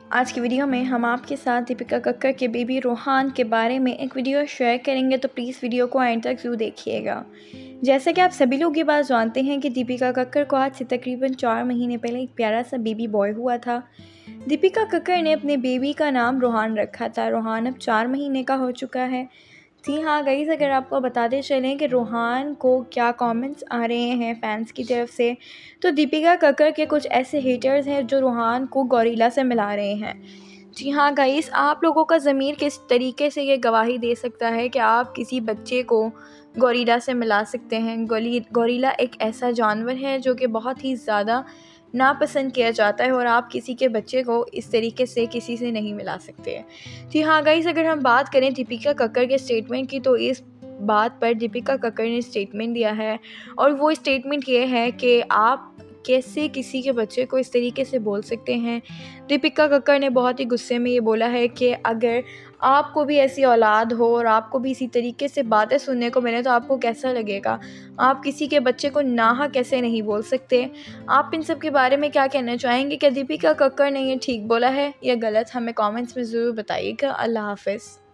आज की वीडियो में हम आपके साथ दीपिका कक्कड़ के बेबी रोहान के बारे में एक वीडियो शेयर करेंगे, तो प्लीज़ वीडियो को एंड तक ज़रूर देखिएगा। जैसा कि आप सभी लोग ये बात जानते हैं कि दीपिका कक्कड़ को आज से तकरीबन 4 महीने पहले एक प्यारा सा बेबी बॉय हुआ था। दीपिका कक्कड़ ने अपने बेबी का नाम रोहान रखा था। रोहान अब 4 महीने का हो चुका है। जी हाँ गाइस, अगर आपको बताते चलें कि रोहान को क्या कमेंट्स आ रहे हैं फैंस की तरफ से, तो दीपिका कक्कड़ के कुछ ऐसे हेटर्स हैं जो रोहान को गोरिल्ला से मिला रहे हैं। जी हाँ गाइस, आप लोगों का ज़मीर किस तरीके से ये गवाही दे सकता है कि आप किसी बच्चे को गोरिल्ला से मिला सकते हैं। गोरिल्ला एक ऐसा जानवर है जो कि बहुत ही ज़्यादा नापसंद किया जाता है और आप किसी के बच्चे को इस तरीके से किसी से नहीं मिला सकते। जी हाँ गाइस, अगर हम बात करें दीपिका कक्कड़ के स्टेटमेंट की, तो इस बात पर दीपिका कक्कड़ ने स्टेटमेंट दिया है और वो स्टेटमेंट ये है कि आप कैसे किसी के बच्चे को इस तरीके से बोल सकते हैं। दीपिका कक्कड़ ने बहुत ही गुस्से में ये बोला है कि अगर आपको भी ऐसी औलाद हो और आपको भी इसी तरीके से बातें सुनने को मिले तो आपको कैसा लगेगा। आप किसी के बच्चे को नाहक कैसे नहीं बोल सकते। आप इन सब के बारे में क्या कहना चाहेंगे? क्या दीपिका कक्कड़ ने ये ठीक बोला है या गलत? हमें कमेंट्स में ज़रूर बताइएगा। अल्लाह हाफ़िज़।